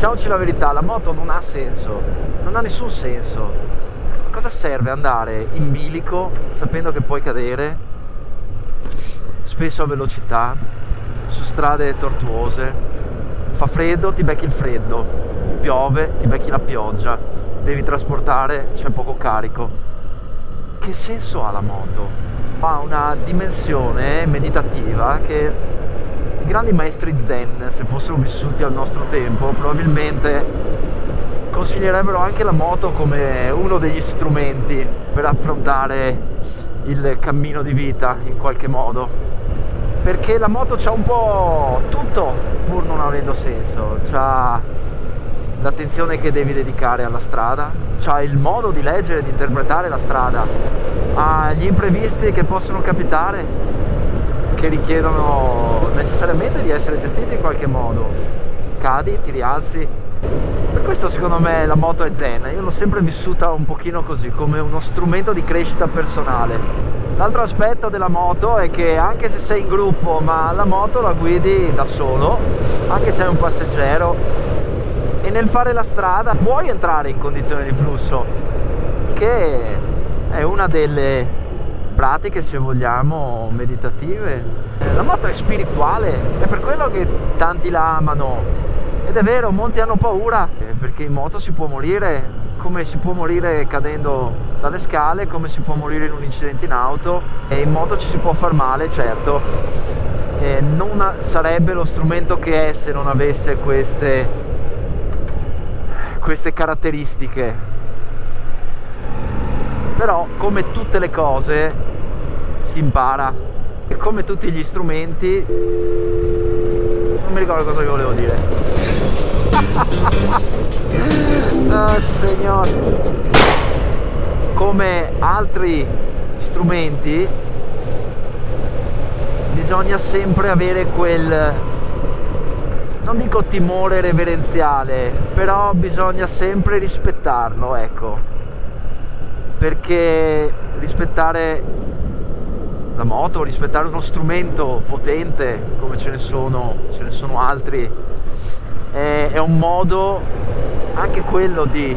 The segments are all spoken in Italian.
Diciamoci la verità, la moto non ha senso, non ha nessun senso. Cosa serve andare in bilico sapendo che puoi cadere, spesso a velocità, su strade tortuose? Fa freddo, ti becchi il freddo, piove, ti becchi la pioggia, devi trasportare, c'è poco carico. Che senso ha la moto? Ha una dimensione meditativa che i grandi maestri zen, se fossero vissuti al nostro tempo, probabilmente consiglierebbero anche la moto come uno degli strumenti per affrontare il cammino di vita in qualche modo, perché la moto c'ha un po' tutto pur non avendo senso. C'ha l'attenzione che devi dedicare alla strada, c'ha il modo di leggere e di interpretare la strada, ha gli imprevisti che possono capitare, che richiedono necessariamente di essere gestiti in qualche modo. Cadi, ti rialzi. Per questo secondo me la moto è zen. Io l'ho sempre vissuta un pochino così, come uno strumento di crescita personale. L'altro aspetto della moto è che anche se sei in gruppo, ma la moto la guidi da solo, anche se sei un passeggero, e nel fare la strada puoi entrare in condizioni di flusso, che è una delle pratiche, se vogliamo, meditative. La moto è spirituale, è per quello che tanti la amano, ed è vero, molti hanno paura, perché in moto si può morire, come si può morire cadendo dalle scale, come si può morire in un incidente in auto, e in moto ci si può far male, certo, e non sarebbe lo strumento che è se non avesse queste caratteristiche. Però, come tutte le cose, si impara, e come tutti gli strumenti, non mi ricordo cosa vi volevo dire. Oh, signor. Come altri strumenti, bisogna sempre avere quel, non dico timore reverenziale, però bisogna sempre rispettarlo, ecco. Perché rispettare la moto, rispettare uno strumento potente, come ce ne sono altri, è un modo anche quello di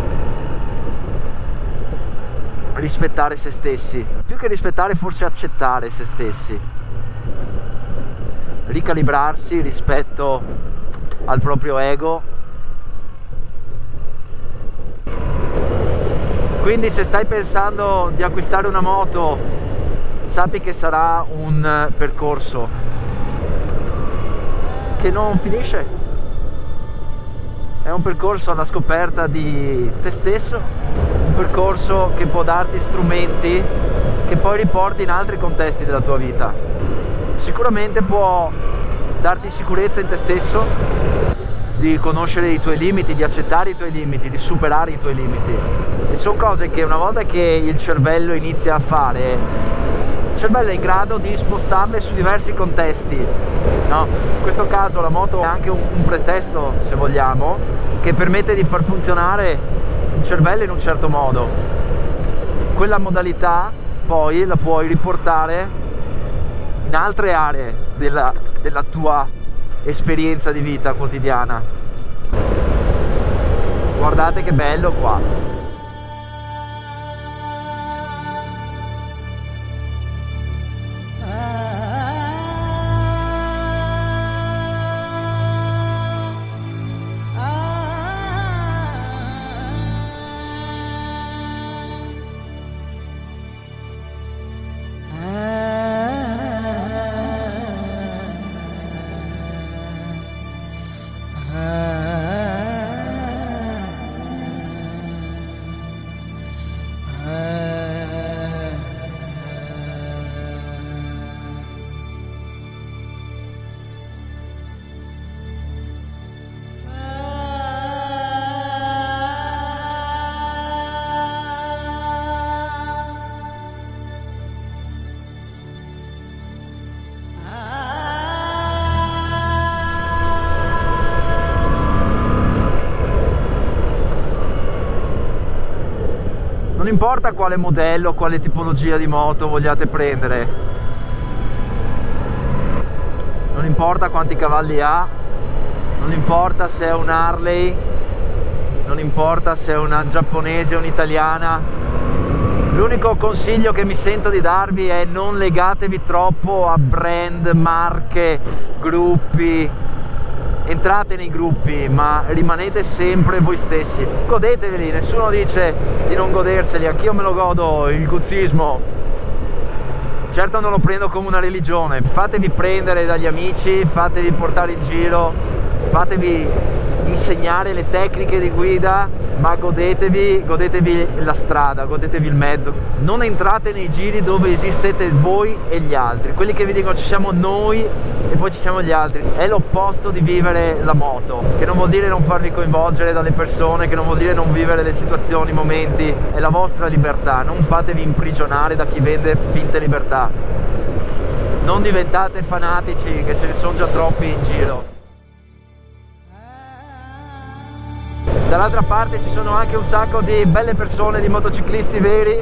rispettare se stessi, più che rispettare forse accettare se stessi, ricalibrarsi rispetto al proprio ego. Quindi se stai pensando di acquistare una moto, sappi che sarà un percorso che non finisce. È un percorso alla scoperta di te stesso, un percorso che può darti strumenti che poi riporti in altri contesti della tua vita. Sicuramente può darti sicurezza in te stesso, di conoscere i tuoi limiti, di accettare i tuoi limiti, di superare i tuoi limiti. E sono cose che una volta che il cervello inizia a fare, il cervello è in grado di spostarle su diversi contesti, no? In questo caso la moto è anche un pretesto, se vogliamo, che permette di far funzionare il cervello in un certo modo. Quella modalità poi la puoi riportare in altre aree della tua esperienza di vita quotidiana. Guardate che bello qua. Non importa quale modello, quale tipologia di moto vogliate prendere, non importa quanti cavalli ha, non importa se è un Harley, non importa se è una giapponese o un'italiana. L'unico consiglio che mi sento di darvi è: non legatevi troppo a brand, marche, gruppi. Entrate nei gruppi, ma rimanete sempre voi stessi, godeteveli. Nessuno dice di non goderseli, anch'io me lo godo il guzzismo. Certo non lo prendo come una religione, fatevi prendere dagli amici, fatevi portare in giro, fatevi insegnare le tecniche di guida, ma godetevi la strada, godetevi il mezzo. Non entrate nei giri dove esistete voi e gli altri, quelli che vi dicono ci siamo noi e poi ci siamo gli altri. È l'opposto di vivere la moto, che non vuol dire non farvi coinvolgere dalle persone, che non vuol dire non vivere le situazioni, i momenti. È la vostra libertà, non fatevi imprigionare da chi vende finte libertà. Non diventate fanatici, che ce ne sono già troppi in giro. Dall'altra parte ci sono anche un sacco di belle persone, di motociclisti veri,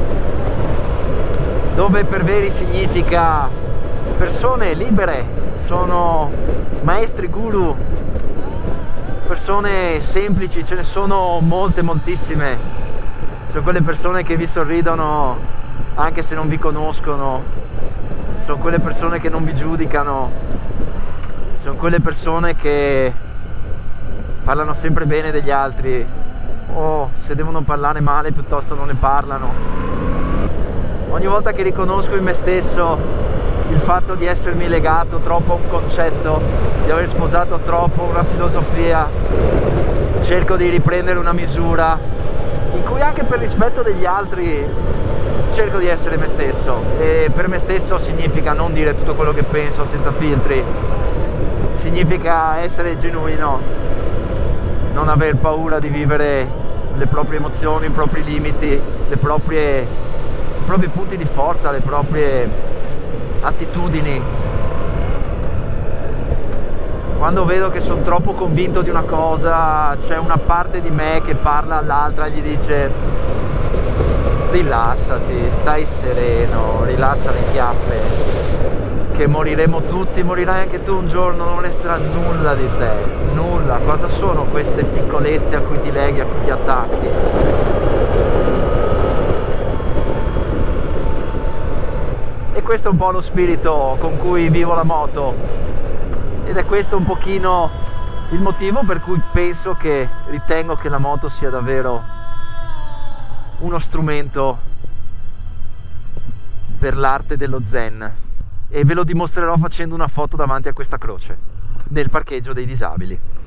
dove per veri significa persone libere, sono maestri guru, persone semplici, ce ne sono moltissime. Sono quelle persone che vi sorridono anche se non vi conoscono, sono quelle persone che non vi giudicano, sono quelle persone che parlano sempre bene degli altri, o se devono parlare male piuttosto non ne parlano. Ogni volta che riconosco in me stesso il fatto di essermi legato troppo a un concetto, di aver sposato troppo una filosofia, cerco di riprendere una misura in cui anche per rispetto degli altri cerco di essere me stesso. E per me stesso significa non dire tutto quello che penso senza filtri, significa essere genuino, non aver paura di vivere le proprie emozioni, i propri limiti, i propri punti di forza, le proprie attitudini. Quando vedo che sono troppo convinto di una cosa, c'è una parte di me che parla all'altra e gli dice: rilassati, stai sereno, rilassa le chiappe, che moriremo tutti, morirai anche tu un giorno, non resterà nulla di te, nulla. Cosa sono queste piccolezze a cui ti leghi, a cui ti attacchi? E questo è un po' lo spirito con cui vivo la moto, ed è questo un pochino il motivo per cui ritengo che la moto sia davvero uno strumento per l'arte dello zen. E ve lo dimostrerò facendo una foto davanti a questa croce nel parcheggio dei disabili.